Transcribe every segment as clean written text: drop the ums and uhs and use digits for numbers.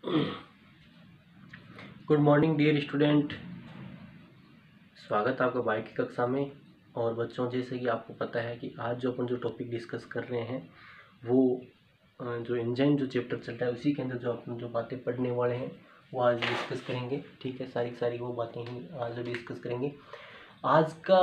Good morning dear student. स्वागत है आपका बायो की कक्षा में। और बच्चों, जैसे कि आपको पता है कि आज जो अपन जो टॉपिक डिस्कस कर रहे हैं वो जो एंजाइम जो चैप्टर चल रहा है उसी के अंदर जो अपन जो बातें पढ़ने वाले हैं वो आज डिस्कस करेंगे। ठीक है, सारी की सारी वो बातें ही आज डिस्कस करेंगे। आज का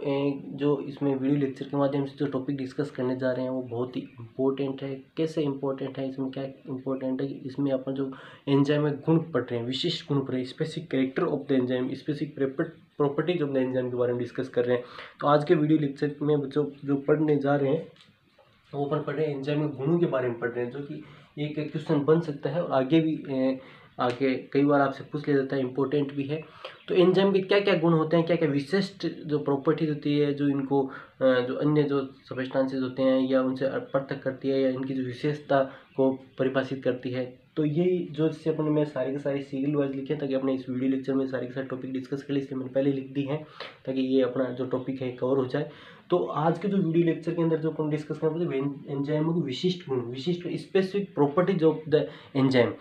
जो इसमें वीडियो लेक्चर के माध्यम से जो टॉपिक डिस्कस करने जा रहे हैं वो बहुत ही इम्पोर्टेंट है। कैसे इम्पोर्टेंट है, इसमें क्या इम्पोर्टेंट है, इसमें अपन जो एंजाइम में गुण पढ़ रहे हैं, विशिष्ट गुण पढ़ रहे हैं, specific character of the enzyme, specific properties of the enzyme के बारे में डिस्कस कर रहे हैं। तो आज के वीडियो लेक्चर में बच्चों जो पढ़ने जा रहे हैं वो अपन पढ़ रहे हैं एंजाइम में गुणों के बारे में पढ़ रहे हैं, जो कि एक क्वेश्चन बन सकता है और आगे भी आगे कई बार आपसे पूछ लिया जाता है, इंपॉर्टेंट भी है। तो एंजाइम के क्या क्या गुण होते हैं, क्या क्या विशिष्ट जो प्रॉपर्टीज होती है जो इनको जो अन्य जो सब्सटेंसेस होते हैं या उनसे पृथक करती है या इनकी जो विशेषता को परिभाषित करती है। तो ये जो जैसे अपन मैं सारे के सारे सीरियल वाइज लिखे ताकि अपने इस वीडियो लेक्चर में सारे के सारे टॉपिक डिस्कस कर ले, इसलिए मैंने पहले लिख दी है ताकि ये अपना जो टॉपिक है कवर हो जाए। तो आज के जो वीडियो लेक्चर के अंदर जो अपन डिस्कस करेंगे एंजाइमों के विशिष्ट गुण, विशिष्ट specific properties of the enzyme.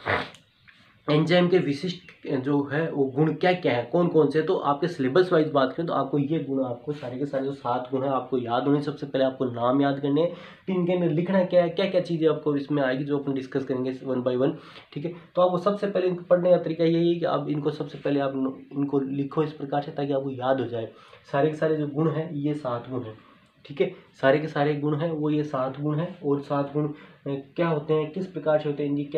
Enzyme के विशिष्ट जो है वो गुण क्या क्या है, कौन कौन से। तो आपके सिलेबस वाइज बात करें तो आपको ये गुण, आपको सारे के सारे जो 7 गुण है आपको याद होने। सबसे पहले आपको नाम याद करने हैं, फिर इनके अंदर लिखना क्या है, क्या क्या चीज़ें आपको इसमें आएगी जो अपन डिस्कस करेंगे 1 बाय 1। ठीक है, तो आपको सबसे पहले इनको पढ़ने का तरीका यही है कि आप इनको सबसे पहले आप इनको लिखो इस प्रकार से ताकि आपको याद हो जाए। सारे के सारे जो गुण हैं ये 7 गुण हैं। ठीक है, सारे के सारे गुण हैं वो ये 7 गुण हैं। और 7 गुण क्या होते हैं, किस प्रकार से होते हैं, इनकी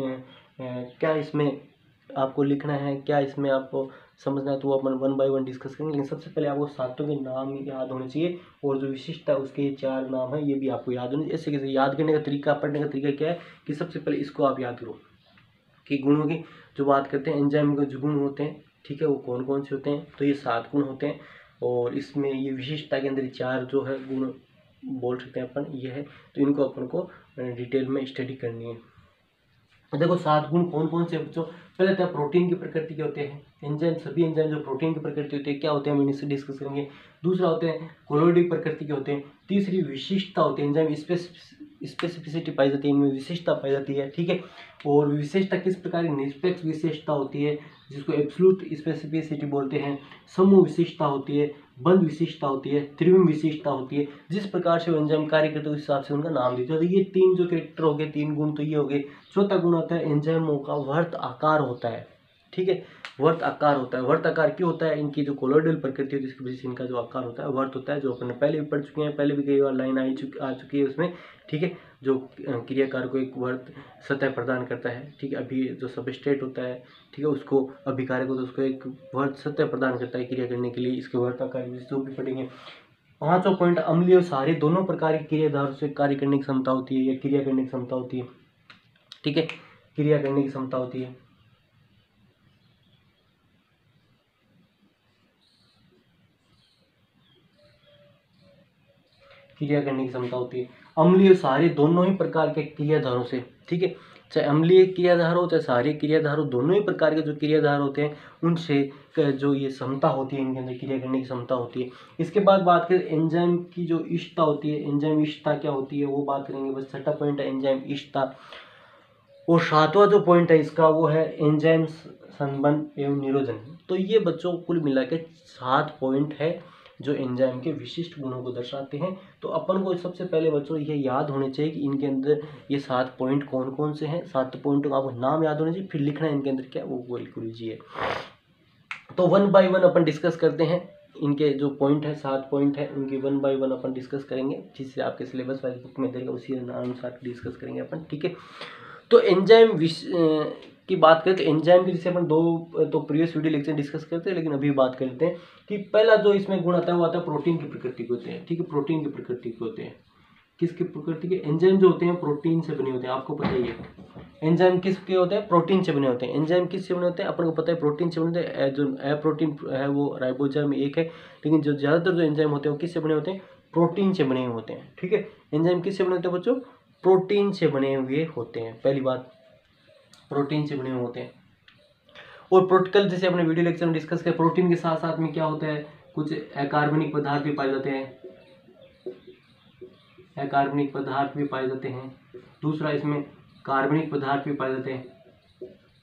क्या इसमें आपको लिखना है, क्या इसमें आपको समझना है, तो वो अपन 1 बाय 1 डिस्कस करेंगे। लेकिन सबसे पहले आपको सातों के नाम याद होने चाहिए और जो विशिष्टता है उसके 4 नाम है ये भी आपको याद होने चाहिए। ऐसे कैसे याद करने का तरीका, पढ़ने का तरीका क्या है कि सबसे पहले इसको आप याद करो कि गुणों की जो बात करते हैं, एंजाइम के जो गुण होते हैं, ठीक है, वो कौन कौन से होते हैं। तो ये 7 गुण होते हैं और इसमें ये विशिष्टता के अंदर 4 जो है गुण बोल सकते हैं अपन, ये है। तो इनको अपन को डिटेल में स्टडी करनी है। देखो 7 गुण कौन कौन से बच्चों, पहले तो प्रोटीन की प्रकृति के होते हैं। एंजाइम, सभी एंजाइम जो प्रोटीन की प्रकृति होती है क्या होते हैं हम इनसे डिस्कस करेंगे। दूसरा होते हैं कोलोइडिक प्रकृति के होते हैं। तीसरी विशिष्टता होती है, एंजाइम स्पेसिफिसिटी पाई जाती है, इनमें विशेषता पाई जाती है। ठीक है, और विशेषता किस प्रकार की, निरपेक्ष विशेषता होती है जिसको एब्सोल्यूट स्पेसिफिसिटी बोलते हैं। समूह विशेषता होती है, बंध विशेषता होती है, त्रिविम विशेषता होती है। जिस प्रकार से वो एंजाइम कार्य करते हैं उस हिसाब से उनका नाम देते हैं। तो ये 3 जो कैरेक्टर हो गए, 3 गुण तो ये हो गए। चौथा गुण होता है एंजाइमों का वर्त आकार होता है। ठीक है, वर्त आकार होता है। वर्त आकार क्यों होता है, इनकी जो कोलोइडल प्रकृति है जिसकी वजह से इनका जो आकार होता है वर्त होता है, जो अपन पहले भी पढ़ चुके हैं, पहले भी कई बार लाइन आ चुकी है उसमें। ठीक है, जो क्रियाकार को एक वर्त सतह प्रदान करता है। ठीक है, अभी जो सबस्ट्रेट होता है, ठीक है, उसको अभिकारक होता है, उसको एक वर्त सतह प्रदान करता है क्रिया करने के लिए। इसके वर्त आकार जो भी पढ़ेंगे। 5वां पॉइंट, अम्लीय और क्षारीय दोनों प्रकार की क्रियाधारों से कार्य करने की क्षमता होती है या क्रिया करने की क्षमता होती है। ठीक है, क्रिया करने की क्षमता होती है। क्रिया करने की क्षमता होती है अम्लीय और क्षारीय दोनों ही प्रकार के क्रियाधारों से। ठीक है, चाहे अम्लीय क्रियाधार हो चाहे क्षारीय क्रियाधार हो, दोनों ही प्रकार के जो क्रियाधार होते हैं उनसे जो ये क्षमता होती है, इनके अंदर क्रिया करने की क्षमता होती है। इसके बाद बात करें एंजाइम की जो इष्टता होती है, एंजाइम इष्टता क्या होती है वो बात करेंगे। बस 6वां पॉइंट है एंजाइम इष्टता। और 7वां जो पॉइंट है इसका वो है एंजाइम संबंध एवं निरोधन। तो ये बच्चों कुल मिला के 7 पॉइंट है जो एंजाइम के विशिष्ट गुणों को दर्शाते हैं। तो अपन को सबसे पहले बच्चों ये याद होने चाहिए कि इनके अंदर ये 7 पॉइंट कौन कौन से हैं। 7 पॉइंट का आपको नाम याद होने चाहिए, फिर लिखना है इनके अंदर क्या वो लिख लीजिए। तो 1 बाय 1 अपन डिस्कस करते हैं। इनके जो पॉइंट है 7 पॉइंट है उनकी 1 बाय 1 अपन डिस्कस करेंगे, जिससे आपके सिलेबस वाइज बुक में देगा उसी अनुसार डिस्कस करेंगे अपन। ठीक है, तो एंजाइम की बात करें तो एंजाइम की जैसे अपन 2 तो प्रीवियस वीडियो लेक्चर डिस्कस करते हैं, लेकिन अभी बात करते हैं कि पहला जो इसमें गुण आता है वो आता है प्रोटीन की प्रकृति के होते हैं। ठीक है, प्रोटीन की प्रकृति के होते हैं। किसकी प्रकृति के, एंजाइम जो होते हैं प्रोटीन से बने होते हैं। आपको पता ही है एंजाइम किसके होते हैं, प्रोटीन से बने होते हैं। एंजाइम किससे बने होते हैं अपन को पता है, प्रोटीन से बने होते हैं। जो प्रोटीन है वो राइबोसोम एक है, लेकिन जो ज़्यादातर जो एंजाइम होते हैं वो किससे बने होते हैं, प्रोटीन से बने हुए होते हैं। ठीक है, एंजाइम किससे बने होते हैं बच्चों, प्रोटीन से बने हुए होते हैं। पहली बात, प्रोटीन से बने हुए होते हैं। और प्रोटोकल जैसे अपने वीडियो लेक्चर में डिस्कस किया, प्रोटीन के साथ साथ में क्या होता है, कुछ अकार्बनिक पदार्थ भी पाए जाते हैं। अकार्बनिक पदार्थ भी पाए जाते हैं। दूसरा इसमें कार्बनिक पदार्थ भी पाए जाते हैं।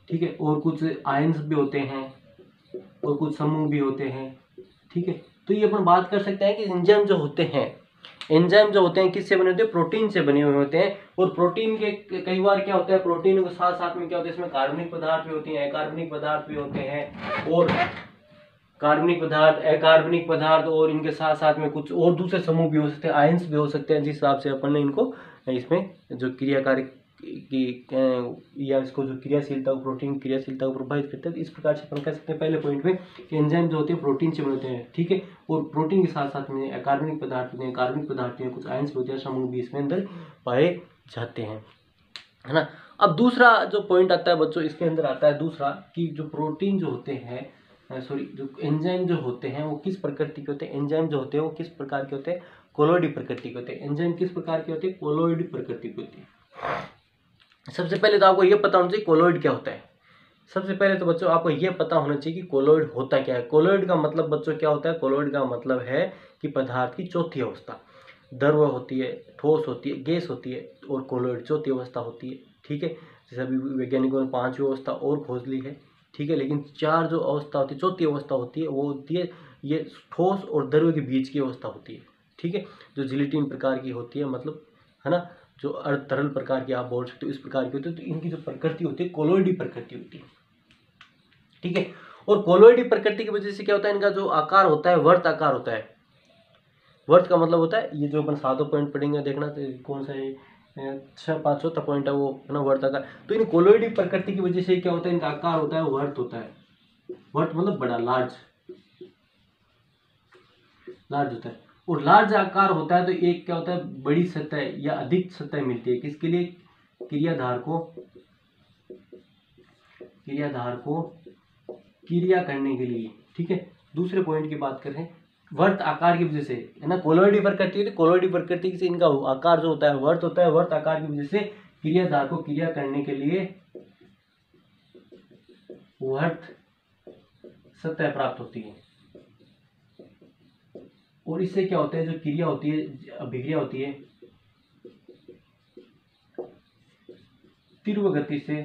ठीक है, और कुछ आयंस भी होते हैं और कुछ समूह भी होते हैं। ठीक है, तो ये अपन बात कर सकते हैं कि एंजाइम जो होते हैं, एंजाइम जो होते हैं किससे बने होते हैं, प्रोटीन से बने हुए होते हैं। और प्रोटीन के कई बार क्या होता है, प्रोटीन के साथ साथ में क्या होता है, इसमें कार्बनिक पदार्थ भी होते हैं, अकार्बनिक पदार्थ भी होते हैं, और कार्बनिक पदार्थ, अकार्बनिक पदार्थ, और इनके साथ साथ में कुछ और दूसरे समूह भी हो सकते हैं, आयंस भी हो सकते हैं, जिस हिसाब से अपन ने इनको इसमें जो क्रियाकारी की या इसको जो क्रियाशीलता, प्रोटीन क्रियाशीलता को प्रभावित करते हैं। तो इस प्रकार से अपन कह सकते हैं पहले पॉइंट में कि एंजाइम जो होते हैं प्रोटीन से बनते हैं। ठीक है, और प्रोटीन के साथ साथ में अकार्बनिक पदार्थ होते हैं, कार्बनिक पदार्थ हैं, कुछ आयंस होते हैं, समूह भी इसमें अंदर पाए जाते हैं, है ना। अब दूसरा जो पॉइंट आता है बच्चों, इसके अंदर आता है दूसरा कि जो प्रोटीन जो होते हैं, जो एंजाइम जो होते हैं वो किस प्रकृति के होते हैं। एंजाइम जो होते हैं वो किस प्रकार के होते हैं, कोलोइड प्रकृति के होते हैं। एंजाइम किस प्रकार के होते हैं, कोलोइड प्रकृति के होते हैं। सबसे पहले तो आपको ये पता होना चाहिए कोलोइड क्या होता है। सबसे पहले तो बच्चों आपको ये पता होना चाहिए कि कोलोइड होता क्या है। कोलोइड का मतलब बच्चों क्या होता है, कोलोइड का मतलब है कि पदार्थ की चौथी अवस्था। द्रव होती है, ठोस होती है, गैस होती है, और कोलोइड चौथी अवस्था होती है। ठीक है, जैसे अभी वैज्ञानिकों ने 5वीं अवस्था और खोज ली है। ठीक है, लेकिन 4 जो अवस्था होती है, चौथी अवस्था होती है, वो होती है ये ठोस और द्रव के बीच की अवस्था होती है। ठीक है, जो जिलेटिन प्रकार की होती है, मतलब, है ना, जो अर्ध तरल प्रकार की आप बोल सकते हो, इस प्रकार की होती है। तो इनकी जो प्रकृति होती है कोलोइडी प्रकृति होती है। ठीक है, और कोलोइडी प्रकृति की वजह से क्या होता है, इनका जो आकार होता है वर्त आकार होता है। वर्त का मतलब होता है, ये जो अपन 7 पॉइंट पढ़ेंगे, देखना तो कौन सा है, 6-5 पॉइंट है वो, है ना, वर्त आकार। तो इन कोलोइडी प्रकृति की वजह से क्या होता है, इनका आकार होता है वर्त होता है। वर्त मतलब बड़ा, लार्ज होता है। और लार्ज आकार होता है तो एक क्या होता है, बड़ी सतह या अधिक सतह मिलती है। किसके लिए, क्रियाधार को क्रिया करने के लिए। ठीक है, दूसरे पॉइंट की बात करें, वर्त आकार की वजह से, है ना, कोलोइडी प्रकृति होती है, कोलोइडी प्रकृति से इनका आकार जो होता है वर्त होता है। वर्त आकार की वजह से क्रियाधार को क्रिया करने के लिए वर्त सतह प्राप्त होती है। और इससे क्या होता है, जो क्रिया होती है, अभिक्रिया होती है, तीव्र गति से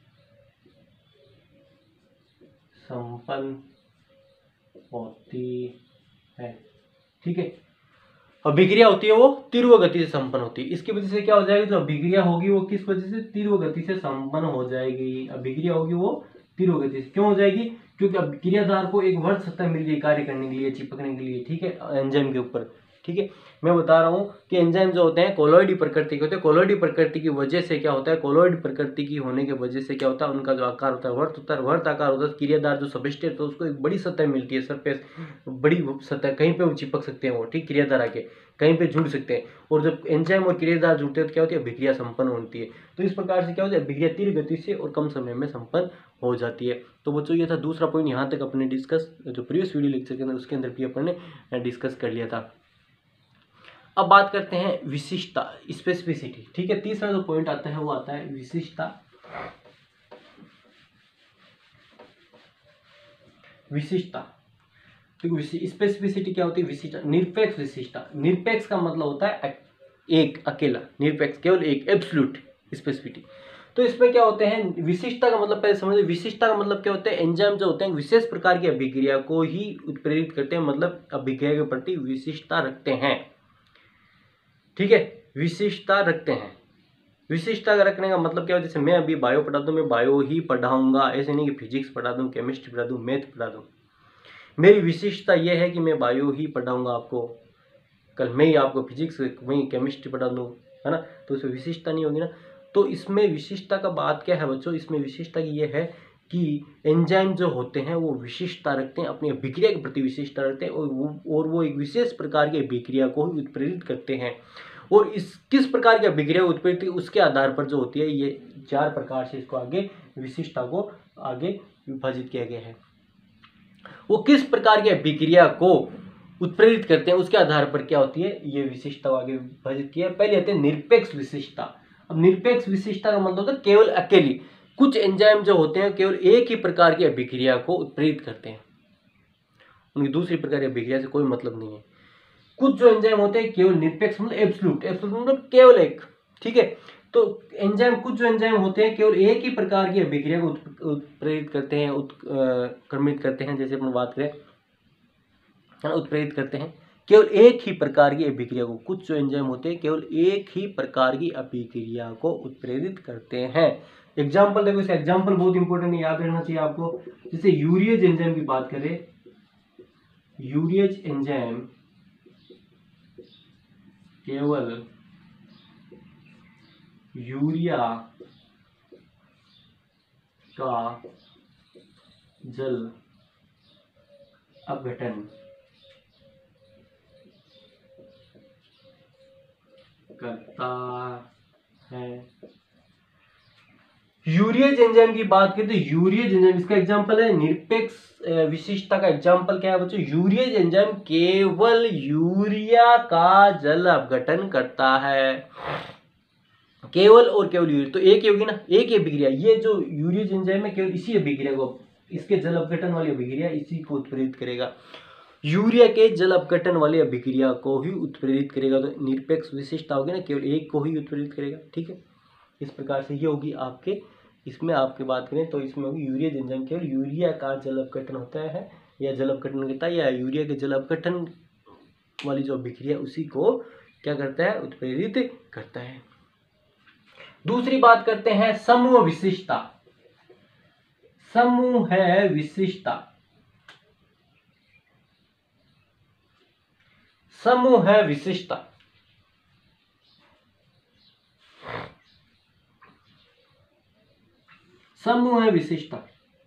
संपन्न होती है। ठीक है, अभिक्रिया होती है वो तीव्र गति से संपन्न होती है। इसकी वजह से क्या हो जाएगी, जो अभिक्रिया होगी वो किस वजह से, तीव्र गति से संपन्न हो जाएगी। अभिक्रिया होगी वो तीव्र गति से क्यों हो जाएगी, क्योंकि अब क्रियाधार को एक वर्त सतह मिल गई कार्य करने के लिए, चिपकने के लिए। ठीक है, एंजाइम के ऊपर। ठीक है, मैं बता रहा हूँ कि एंजाइम जो होते हैं कोलोइडी प्रकृति के होते हैं। कोलोइडी प्रकृति की वजह से क्या होता है, कोलोइड प्रकृति की होने की वजह से क्या होता है, उनका जो आकार होता है वर्त होता है। वर्त आकार होता है, क्रियाधार जो सबस्ट्रेट होता है उसको एक बड़ी सतह मिलती है, सरफेस, बड़ी सतह, कहीं पे वो चिपक सकते हैं वो। ठीक, क्रियाधार आके कहीं पे जुड़ सकते हैं। और जब एंजाइम और क्रियाधार जुड़ते हैं तो क्या होती है, अभिक्रिया संपन्न होती है। तो इस प्रकार से क्या होता है, अभिक्रिया तीव्र गति से और कम समय में संपन्न हो जाती है। तो बच्चों ये था दूसरा पॉइंट। यहाँ तक अपने डिस्कस, जो प्रीवियस वीडियो लेक्चर के अंदर उसके अंदर भी अपन ने डिस्कस कर लिया था। अब बात करते हैं विशिष्टता, स्पेसिफिसिटी। ठीक है, तीसरा जो पॉइंट आता है वो आता है विशिष्टता। तो स्पेसिफिसिटी क्या होती है, विशिष्टता, निरपेक्ष विशिष्टता। निरपेक्ष का मतलब होता है एक, अकेला, निरपेक्ष केवल एक, एब्सोल्यूट स्पेसिफिटी। तो इसमें क्या होते हैं, विशिष्टता का मतलब पहले समझिए। विशिष्टता का मतलब क्या होता है, एंजाइम जो होते हैं विशेष प्रकार की अभिक्रिया को ही उत्प्रेरित करते हैं, मतलब अभिक्रिया के प्रति विशिष्टता रखते हैं। ठीक है, विशिष्टता रखते हैं। विशिष्टता रखने का मतलब क्या है, जैसे मैं अभी बायो पढ़ा दूँ, मैं बायो ही पढ़ाऊंगा, ऐसे नहीं कि फिजिक्स पढ़ा दूँ, केमिस्ट्री पढ़ा दूँ, मैथ पढ़ा दूँ। मेरी विशिष्टता यह है कि मैं बायो ही पढ़ाऊंगा आपको, कल मैं ही आपको फिजिक्स, मैं केमिस्ट्री पढ़ा दूँ, है ना, तो उसमें विशिष्टता नहीं होगी ना। तो इसमें विशिष्टता का बात क्या है बच्चों, इसमें विशिष्टता ये है कि एंजाइम जो होते हैं वो विशिष्टता रखते हैं, अपनी अभिक्रिया के प्रति विशिष्टता रखते हैं, और वो एक विशेष प्रकार की अभिक्रिया को उत्प्रेरित करते हैं। और इस किस प्रकार की अभिक्रिया उत्प्रेरित, उसके आधार पर जो होती है, ये 4 प्रकार से इसको आगे विशिष्टता को आगे विभाजित किया गया है। वो किस प्रकार की अभिक्रिया को उत्प्रेरित करते हैं उसके आधार पर क्या होती है, ये विशिष्टता आगे विभाजित किया है। पहले आते हैं निरपेक्ष विशिष्टता। अब निरपेक्ष विशिष्टता का मतलब होता है केवल अकेली, कुछ एंजाइम जो होते हैं केवल एक ही प्रकार की अभिक्रिया को उत्प्रेरित करते हैं, उनकी दूसरी प्रकार की अभिक्रिया से कोई मतलब नहीं है। कुछ जो एंजाइम होते हैं केवल निरपेक्ष मतलब एब्सोल्यूट, एब्सोल्यूट मतलब केवल एक। ठीक है, तो एंजाइम, कुछ जो एंजाइम होते हैं केवल एक ही प्रकार की अभिक्रिया को उत्प्रेरित करते हैं, उत्क्रमित करते हैं, जैसे अपन बात करें है ना, उत्प्रेरित करते हैं केवल एक ही प्रकार की अभिक्रिया को। कुछ जो एंजाइम होते हैं केवल एक ही प्रकार की अभिक्रिया को उत्प्रेरित करते हैं। एग्जाम्पल देखो, इस एग्जाम्पल बहुत इंपॉर्टेंट है, याद रहना चाहिए आपको। जैसे यूरियज एंजाइम की बात करें, यूरियज एंजाइम केवल यूरिया का जल अपघटन करता है। यूरियज एंजाइम की बात करें तो यूरियज एंजाइम, इसका एग्जांपल है निरपेक्ष विशिष्टता का एग्जांपल क्या है बच्चों? यूरियज एंजाइम केवल यूरिया का जल अपघटन करता है, केवल और केवल यूरिया। तो एक ही होगी ना, एक ही अभिक्रिया, ये जो यूरियज एंजाइम है केवल इसी अभिक्रिया को, इसके जल अपघटन वाली अभिक्रिया इसी को उत्प्रेरित करेगा, यूरिया के जल अपघटन वाली अभिक्रिया को ही उत्प्रेरित करेगा। तो निरपेक्ष विशिष्टता होगी ना, केवल एक को ही उत्प्रेरित करेगा। ठीक है, इस प्रकार से ये होगी आपके, इसमें आपके बात करें तो इसमें होगी यूरियज एंजाइम केवल यूरिया का जल अपघटन होता है या जल अपघटन करता है, या यूरिया के जल अपघटन वाली जो अभिक्रिया उसी को क्या करता है? उत्प्रेरित करता है। दूसरी बात करते हैं समूह विशिष्टता। समूह है विशिष्टता, समूह है विशिष्टता। समूह है विशिष्टता,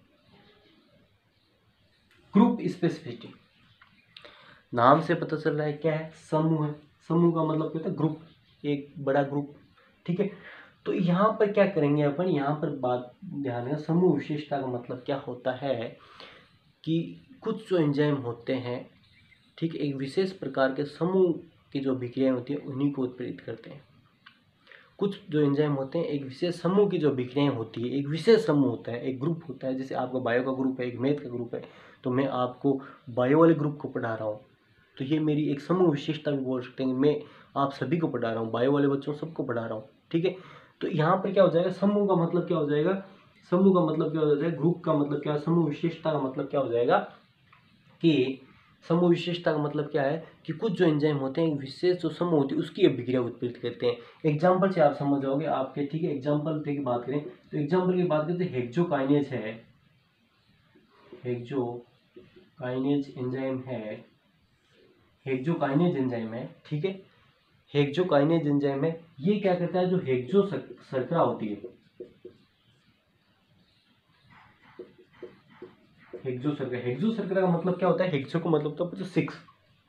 ग्रुप स्पेसिफिसिटी। नाम से पता चल रहा है क्या है? समूह है। समूह का मतलब क्या होता है? ग्रुप, एक बड़ा ग्रुप। ठीक है, तो यहाँ पर क्या करेंगे अपन, यहाँ पर बात ध्यान देना, समूह विशेषता का मतलब क्या होता है कि कुछ जो एंजाइम होते हैं, ठीक, एक विशेष प्रकार के समूह की जो अभिक्रियाएं होती है उन्हीं को उत्प्रेरित करते हैं। कुछ जो एंजाइम होते हैं एक विशेष समूह की जो अभिक्रियाएं होती है, एक विशेष समूह होता है, एक ग्रुप होता है। जैसे आपका बायो का ग्रुप है, एक मैथ का ग्रुप है, तो मैं आपको बायो वाले ग्रुप को पढ़ा रहा हूँ, तो ये मेरी एक समूह विशेषता भी बोल सकते हैं। मैं आप सभी को पढ़ा रहा हूँ, बायो वाले बच्चों सबको पढ़ा रहा हूँ। ठीक है, तो यहाँ पर क्या हो जाएगा? समूह का मतलब क्या हो जाएगा? समूह का मतलब क्या हो जाएगा? ग्रुप का मतलब क्या? समूह विशेषता का मतलब क्या हो जाएगा कि समूह विशेषता का मतलब क्या है कि कुछ जो एंजाइम होते हैं एक विशेष जो समूह होती है उसकी अभिक्रिया उत्प्रेरित करते हैं। एग्जाम्पल से आप समझ जाओगे आपके। ठीक है, एग्जाम्पल की बात करें तो एग्जाम्पल की बात करें तो हेक्सोकाइनेज है, हेक्सोकाइनेज एंजाइम है, हेक्सोकाइनेज एंजाइम है। ठीक है, हेक्सोकाइनेज एंजाइम है, ये क्या करता है? जो हेक्सो शर्करा होती है, हेक्सो शर्करा, हेक्सो शर्करा का मतलब क्या होता है? हेक्सो का मतलब होता है 6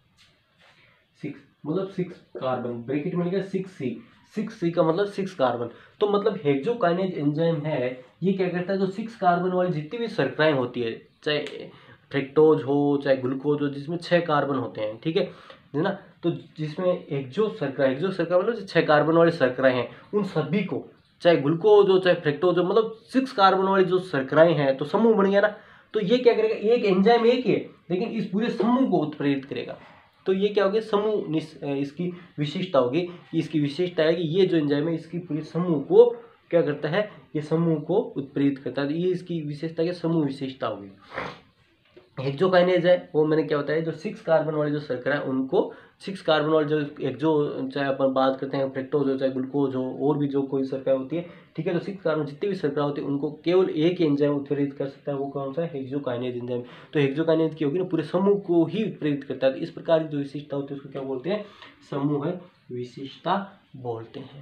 मतलब 6 कार्बन, ब्रैकेट में लिखा 6C, 6C का मतलब 6 कार्बन। तो मतलब हेक्सोकाइनेज एंजाइम है, ये क्या करता है? जो 6 कार्बन वाली जितनी भी शर्कराएं होती है, चाहे फ्रक्टोज हो चाहे ग्लूकोज हो, जिसमें 6 कार्बन होते हैं, ठीक है ना, तो जिसमें हेक्सो शर्करा मतलब जो 6 कार्बन वाली शर्कराएं हैं उन सभी को, चाहे ग्लूकोज हो चाहे फ्रक्टोज हो, मतलब 6 कार्बन वाली जो शर्कराएं हैं, तो समूह बन गया ना। तो ये क्या करेगा? एक एंजाइम एक ही है लेकिन इस पूरे समूह को उत्प्रेरित करेगा। तो ये क्या होगी? समूह इसकी विशेषता होगी। इसकी विशेषता है कि ये जो एंजाइम है इसकी पूरे समूह को क्या करता है? ये समूह को उत्प्रेरित करता है। ये इसकी विशेषता की समूह विशेषता होगी। हेक्सोकाइनेज है वो मैंने क्या बताया, जो 6 कार्बन वाले जो शर्करा है उनको 6 कार्बन वाले जो हेक्सो, चाहे अपन बात करते हैं फ्रक्टोज हो चाहे ग्लूकोज हो और भी जो कोई शर्करा होती है, ठीक है, तो 6 कार्बन जितनी भी शर्करा होती है उनको केवल एक एंजाइम उत्प्रेरित कर सकता है। वो कौन सा है? Hexokinase enzyme. तो हेक्सोकाइनेज की होगी ना, पूरे समूह को ही उत्प्रेरित करता है। तो इस प्रकार की जो विशिष्टता होती है उसको क्या बोलते हैं? समूह विशिष्टता बोलते हैं।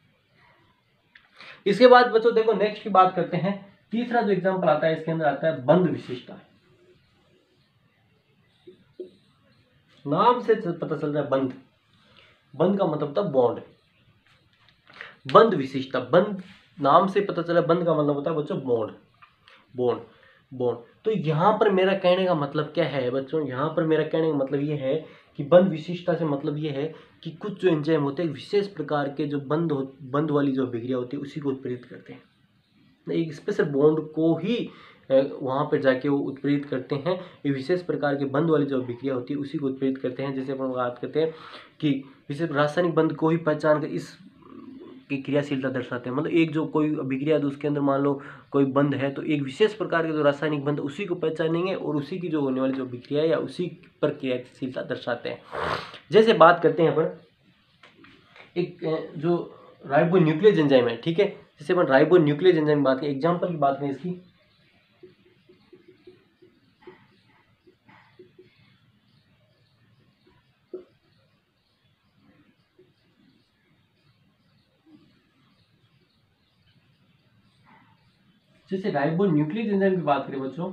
इसके बाद बच्चों देखो नेक्स्ट की बात करते हैं। तीसरा जो एग्जाम्पल आता है इसके अंदर आता है बंध विशिष्टता। नाम से पता चल रहा है बंध, बंध का मतलब था बॉन्ड। बंध विशिष्टता, बंध नाम से पता चला, बंध का मतलब होता है बच्चों बॉन्ड, बॉन्ड, बॉन्ड। तो यहाँ पर मेरा कहने का मतलब क्या है बच्चों? यहाँ पर मेरा कहने का मतलब ये है कि बंध विशिष्टता से मतलब ये है कि कुछ जो एंजाइम होते हैं विशेष प्रकार के जो बंध वाली जो अभिक्रिया होती है उसी को उत्प्रेरित करते हैं, एक स्पेशल बॉन्ड को ही वहाँ पर जाके वो उत्प्रेरित करते हैं। ये विशेष प्रकार के बंध वाली जो अभिक्रिया होती है उसी को उत्प्रेरित करते हैं। जैसे अपन बात करते हैं कि विशेष रासायनिक बंध को ही पहचान कर इस की क्रियाशीलता दर्शाते हैं। मतलब एक जो कोई अभिक्रिया है तो उसके अंदर मान लो कोई बंध है तो एक विशेष प्रकार के जो रासायनिक बंध उसी को पहचानेंगे और उसी की जो होने वाली जो अभिक्रिया है या उसी पर क्रियाशीलता दर्शाते हैं। जैसे बात करते हैं अपन एक जो राइबोन्यूक्लियस एंजाइम है, ठीक है, जैसे अपन राइबोन्यूक्लियस एंजाइम की बात करें, एग्जाम्पल की बात करें इसकी, जैसे राइबोन्यूक्लियस एंजाइम की बात करें बच्चों,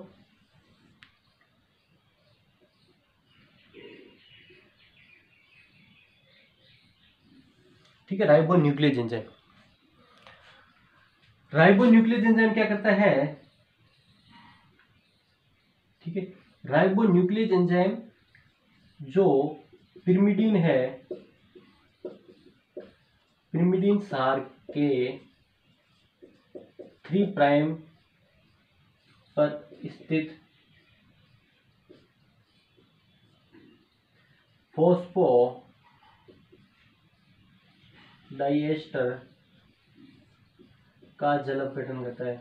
ठीक है, राइबोन्यूक्लियस एंजाइम, राइबोन्यूक्लियस एंजाइम क्या करता है, ठीक है, राइबोन्यूक्लियस एंजाइम जो पिरिमिडीन है, पिरिमिडीन सार के 3 प्राइम पर स्थित फॉस्फोडाइएस्टर का जल अपघटन करता है,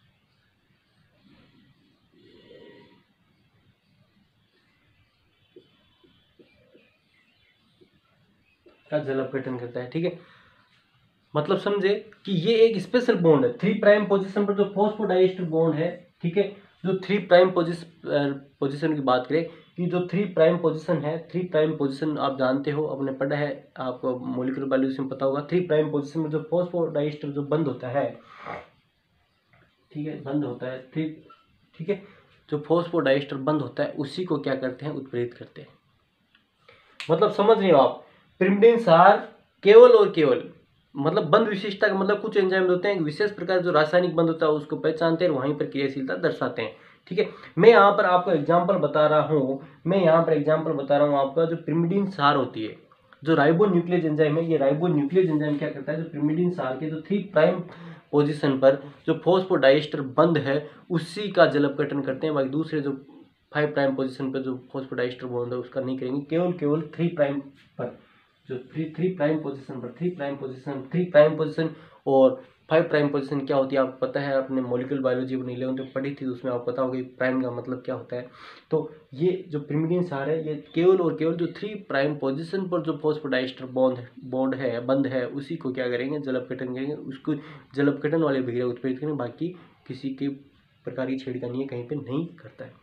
का जल अपघटन करता है, ठीक है। मतलब समझे कि ये एक स्पेशल बॉन्ड है, 3 प्राइम पोजीशन पर जो फॉस्फोडाइएस्टर बॉन्ड है, ठीक है, जो 3 प्राइम पोजीशन की बात करें कि जो 3 प्राइम पोजीशन है, 3 प्राइम पोजीशन आप जानते हो, आपने पढ़ा है, आपको मॉलिक्यूलर बायोलॉजी में पता होगा, 3 प्राइम पोजीशन में जो फॉस्फोडाइएस्टर जो बंद होता है, ठीक है, बंद होता है, ठीक है, जो फॉस्फोडाइएस्टर बंद होता है उसी को क्या करते हैं, उत्प्रेरित करते हैं। मतलब समझ रहे हो आप, पिरिमिडीन सार केवल और केवल मतलब बंध विशिष्टता का मतलब कुछ एंजाइम होते हैं विशेष प्रकार जो रासायनिक बंध होता है उसको पहचानते हैं, वहीं पर क्रियाशीलता दर्शाते हैं, ठीक है। मैं यहाँ पर आपको एग्जांपल बता रहा हूँ, आपका जो पिरिमिडीन सार होती है, जो राइबोन्यूक्लियस एंजाइम है, ये राइबोन्यूक्लियस एंजाइम क्या करता है, जो पिरिमिडीन सार के जो 3 प्राइम पोजीशन पर जो फॉस्फोडाइएस्टर बंध है उसी का जल अपघटन करते हैं, बाकी दूसरे जो 5 प्राइम पोजीशन पर जो फॉस्फोडाइएस्टर बॉन्ड है उसका नहीं करेंगे, केवल 3 प्राइम पर जो 3 प्राइम पोजीशन पर 3 प्राइम पोजीशन और 5 प्राइम पोजीशन क्या होती है आपको पता है, आपने मॉलिक्यूलर बायोलॉजी अपनी 11th में पढ़ी थी, उसमें आपको पता होगा प्राइम का मतलब क्या होता है। तो ये जो पिरिमिडीन सार है ये केवल और केवल जो 3 प्राइम पोजीशन पर जो फॉस्फोडाइएस्टर बॉन्ड है, बंद है, उसी को क्या करेंगे, जल अपघटन करेंगे, उसको जल अपघटन वाले अभिक्रिया उत्प्रेरित करेंगे, बाकी किसी के प्रकार की छेड़खानी कहीं पे नहीं करता है।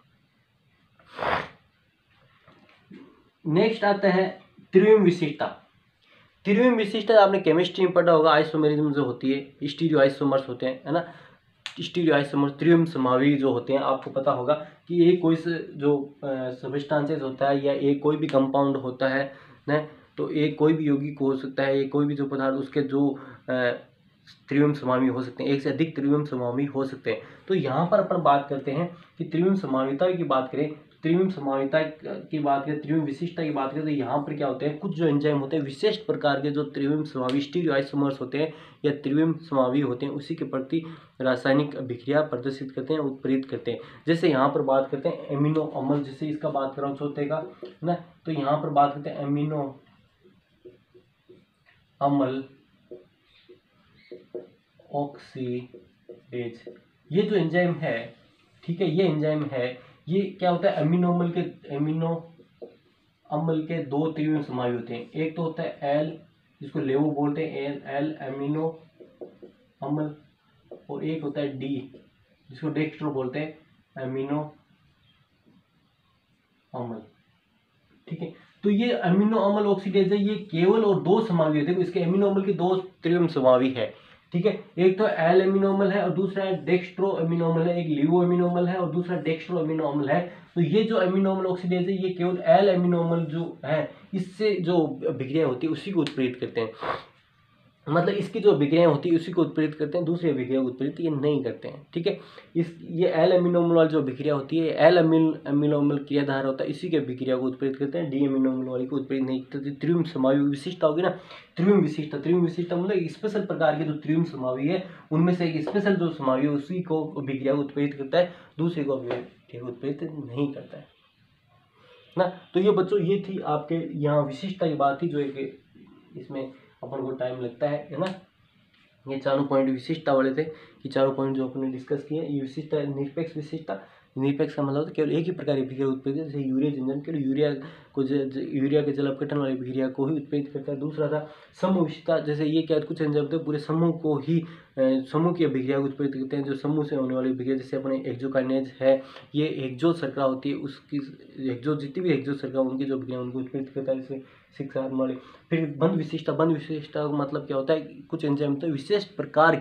नेक्स्ट आता है त्रिविम विशिष्टता। त्रिविम विशिष्टता आपने केमिस्ट्री में पढ़ा होगा, आइसोमेरिज्म जो होती है, स्टीरियो आइसोमर्स होते हैं, है ना, स्टीरियो आइसोमर्स, त्रिविम समावी जो होते हैं, आपको पता होगा कि एक कोई जो सब्सटेंसेस होता है या एक कोई भी कंपाउंड होता है ना, तो एक कोई भी यौगिक हो सकता है, एक कोई भी जो पदार्थ उसके जो त्रिविम समावी हो सकते हैं, एक से अधिक त्रिविम समावी हो सकते हैं। तो यहाँ पर अपन बात करते हैं कि त्रिविम समाविता की बात करें, त्रिविम समाविता की बात करें, त्रिविम विशिष्टता की बात करें, तो यहाँ पर क्या होते हैं, कुछ जो एंजाइम होते हैं विशेष प्रकार के जो त्रिविम समावी स्टीरियो आइसोमर्स होते हैं या त्रिविम समावी होते हैं उसी के प्रति रासायनिक अभिक्रिया प्रदर्शित करते हैं, उत्प्रेरित करते हैं। जैसे यहाँ पर बात करते हैं एमिनो अम्ल, जैसे इसका बात कर रहा हूँ चौथे का ना, तो यहाँ पर बात करते हैं एमिनो अम्ल ऑक्सीडेज, ये जो एंजाइम है, ठीक है, ये एंजाइम है, ये क्या होता है, एमिनो अम्ल के 2 त्रिविम समावी होते हैं, एक तो होता है एल जिसको लेवो बोलते हैं, एल एमिनो अम्ल, और एक होता है डी जिसको डेक्स्ट्रो बोलते हैं, एमिनो अम्ल, ठीक है। तो ये एमिनो अम्ल ऑक्सीडेज है, ये केवल और 2 समावी होते हैं, इसके एमिनो अम्ल के 2 त्रिविम समावी है, ठीक है, एक तो एल एमिनो अम्ल है और दूसरा है डेक्स्ट्रो अमीनो अम्ल है, एक लिवो अमीनो अम्ल है और दूसरा डेक्स्ट्रो अमीनो अम्ल है। तो ये जो अमीनो अम्ल ऑक्सीडेज है ये केवल एल अमीनो अम्ल जो है इससे जो अभिक्रिया होती है उसी को उत्प्रेरित करते हैं, मतलब इसकी जो अभिक्रिया होती है उसी को उत्प्रेरित करते हैं, दूसरी अभिक्रिया को उत्प्रेरित ये नहीं करते हैं, ठीक है। ये एल अमीनो अम्ल वाली जो अभिक्रिया होती है, एल अमीनो अम्ल क्रियाधार होता है, इसी की अभिक्रिया को उत्प्रेरित करते हैं, डी अमीनो अम्ल वाली को उत्प्रेरित नहीं करते। त्रिविम समावी विशिष्टता होगी ना, त्रिविम विशिष्टता मतलब स्पेशल प्रकार के जो त्रिविम समावी है उनमें से एक स्पेशल जो समावी है उसी को अभिक्रिया को उत्प्रेरित करता है, दूसरे को अभिक्रिया उत्प्रेरित नहीं करता है ना। तो ये बच्चों ये थी आपके यहाँ विशिष्टता की बात थी, जो एक इसमें अपन को टाइम लगता है ना। ये चारों पॉइंट विशिष्टता वाले थे कि चारों पॉइंट जो अपने डिस्कस किए। ये विशिष्टता निरपेक्ष विशिष्टता, निरपेक्ष का मतलब केवल एक ही प्रकार की अभिक्रिया उत्प्रेरित, जैसे यूरिया जंजन केवल यूरिया को यूरिया के जल अपघटन वाली अभिक्रिया को ही उत्प्रेरित करता है। दूसरा था समूह विशिष्टता, जैसे ये क्या कुछ एंजाइम होते हैं पूरे समूह को ही समूह की अभिक्रिया को उत्प्रेरित करते हैं, जो समूह से होने वाली अभिक्रिया, जैसे अपने एक्सोकाइनेज है, ये एक्सोज शर्करा होती है, उसकी एक्सोज जितनी भी एक्सोज शर्करा उनकी जो अभिक्रिया उनको उत्प्रेरित करता है, जैसे शिक्षा वाले। फिर बंध विशिष्टता, बंध विशिष्टता का मतलब क्या होता है, कुछ एंजाइम होते हैं विशिष्ट प्रकार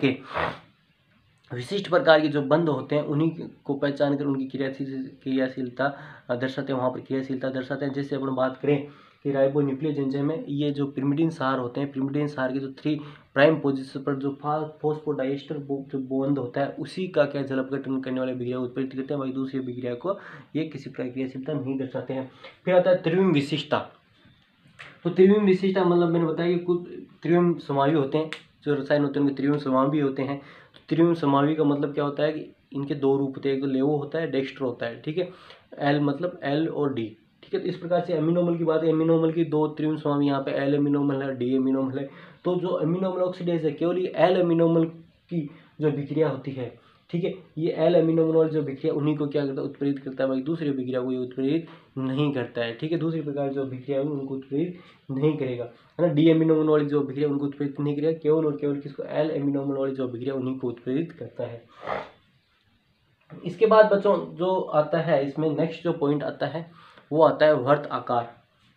के जो बंध होते हैं उन्हीं को पहचान कर उनकी क्रियाशीलता दर्शाते हैं, वहाँ पर क्रियाशीलता दर्शाते हैं। जैसे अपन बात करें कि राइबोन्यूक्लियेज एंजाइम है, ये जो पिरिमिडीन क्षार होते हैं, पिरिमिडीन क्षार के जो 3 प्राइम पोजीशन पर जो फॉस्फोडाइएस्टर जो बॉन्ड होता है उसी का क्या जल अपघटन करने वाले अभिक्रिया उत्प्रेरित करते हैं, वही दूसरी अभिक्रिया को ये किसी प्रकार क्रियाशीलता नहीं दर्शाते हैं। फिर आता है त्रिविम विशिष्टता। तो त्रिविम विशिष्टता मतलब मैंने बताया कि कुछ त्रिविम समावी होते हैं, जो रसायन होते हैं उनके त्रिविम समावी होते हैं। तो त्रिविम समावी का मतलब क्या होता है कि इनके 2 रूप होते हैं, एक तो लेवो होता है, डेक्स्ट्रो होता है, ठीक है, एल मतलब एल और डी, ठीक है। तो इस प्रकार से एमिनोमल की बात है, एमिनोमल की 2 त्रिविम समावी, यहाँ पे एल एमिनोमल है, डी एमिनोमल है। तो जो एमिनोमल ऑक्सीडेज है केवल ये एल एमिनोमल की जो अभिक्रिया होती है, ठीक है, ये एल एमिनोमल वाली जो अभिक्रिया उन्हीं को क्या करता है उत्प्रेरित करता है, भाई दूसरी अभिक्रिया को ये उत्प्रेरित नहीं करता है, ठीक है। दूसरी प्रकार जो अभिक्रिया है उनको उत्प्रेरित नहीं करेगा, है ना। डी एमिनोमल वाली जो अभिक्रिया उनको उत्प्रेरित नहीं करेगा, केवल और केवल किसको, एल एमिनोमल वाली जो अभिक्रिया उन्हीं को उत्प्रेरित करता है। इसके बाद बच्चों जो आता है इसमें नेक्स्ट जो पॉइंट आता है वो आता है वर्त आकार।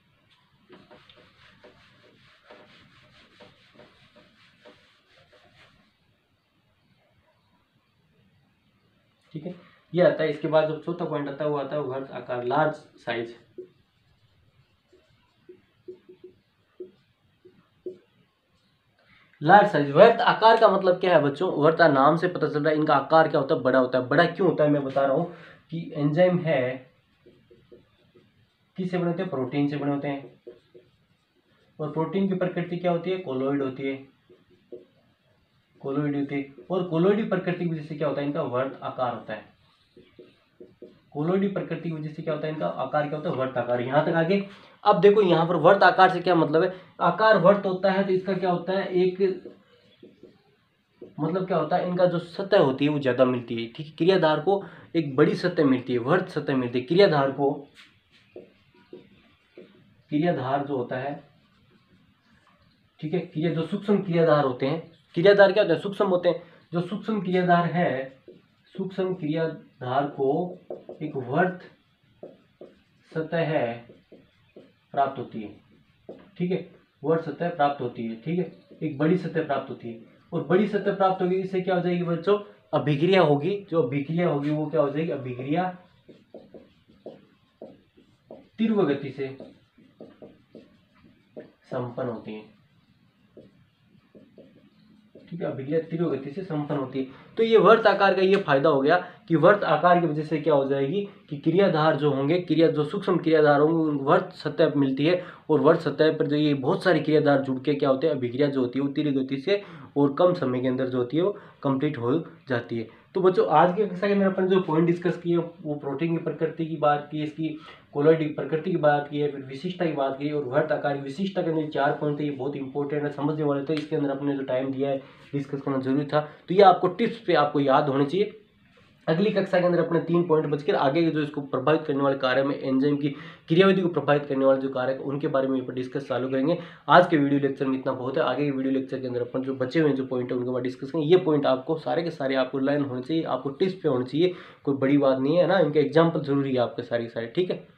ठीक है, ये आता है। इसके बाद जो चौथा पॉइंट आता है वो आता है वर्त आकार, लार्ज साइज। लार्ज साइज, वर्त आकार का मतलब क्या है बच्चों, वर्त नाम से पता चल रहा है इनका आकार क्या होता है, बड़ा होता है। बड़ा क्यों होता है मैं बता रहा हूं कि एंजाइम है किससे बने होते हैं, प्रोटीन से बने होते हैं, और प्रोटीन की प्रकृति क्या होती है, कोलोइड होती है, कोलोइड होती है। और कोलोइडी प्रकृति की वजह से क्या होता है, इनका वर्त आकार होता है। कोलोइडी प्रकृति की वजह से क्या होता है, इनका आकार क्या होता है, वर्त आकार। यहाँ तक आगे। अब देखो यहाँ पर वर्त आकार से क्या मतलब है, आकार वर्त होता है तो इसका क्या होता है, एक मतलब क्या होता है, इनका जो सतह होती है वो ज्यादा मिलती है, ठीक है। क्रियाधार को एक बड़ी सतह मिलती है, वर्त सतह मिलती है। क्रियाधार को, क्रियाधार जो होता है, ठीक है, क्रिया जो सूक्ष्म क्रियाधार होते हैं, क्रियाधार क्या होते हैं, सूक्ष्म होते हैं। जो सूक्ष्म क्रियाधार है, सूक्ष्म क्रियाधार को एक वर्त सतह प्राप्त होती है, ठीक है, वर्त सतह प्राप्त होती है, ठीक है, एक बड़ी सतह प्राप्त होती है। और बड़ी सतह प्राप्त होगी, इससे क्या हो जाएगी बच्चों, अभिक्रिया होगी। जो अभिक्रिया होगी वो क्या हो जाएगी, अभिक्रिया तीव्र गति से संपन्न होती है, ठीक है, अभिक्रिया तीव्र गति से संपन्न होती है। तो ये वर्त आकार का ये फायदा हो गया कि वर्त आकार की वजह से क्या हो जाएगी कि क्रियाधार जो होंगे, क्रिया जो सूक्ष्म क्रियाधार होंगे उनको वर्त सतह मिलती है, और वर्त सतह पर जो ये बहुत सारे क्रियाधार जुड़ के क्या होते हैं, अभिक्रिया जो होती है वो तीव्र गति से और कम समय के अंदर जो होती है वो कंप्लीट हो जाती है। तो बच्चों आज की कक्षा के अंदर अपन जो पॉइंट डिस्कस किए वो प्रोटीन की प्रकृति की बात की, इसकी कोलोइड की प्रकृति की बात की है, फिर विशिष्टता की बात की, और वर्त आकार की विशिष्टता के अंदर 4 पॉइंट थे, ये बहुत इंपॉर्टेंट है, समझने वाले थे। इसके अंदर अपने जो टाइम दिया है डिस्कस करना जरूरी था, तो ये आपको टिप्स पे आपको याद होने चाहिए। अगली कक्षा के अंदर अपने 3 पॉइंट बचकर आगे के जो इसको प्रभावित करने वाले कार्य में एंजाइम की क्रियाविधि को प्रभावित करने वाले जो कार्य है उनके बारे में डिस्कस चालू करेंगे। आज के वीडियो लेक्चर में इतना बहुत है, आगे के वीडियो लेक्चर के अंदर अपन जो बचे हुए जो पॉइंट है उनके बाद डिस्कस करेंगे। ये पॉइंट आपको सारे के सारे आपको लाइन होने चाहिए, आपको टिप्स पे होने चाहिए, कोई बड़ी बात नहीं है ना, इनके एग्जाम्पल जरूरी है आपके सारे, ठीक है।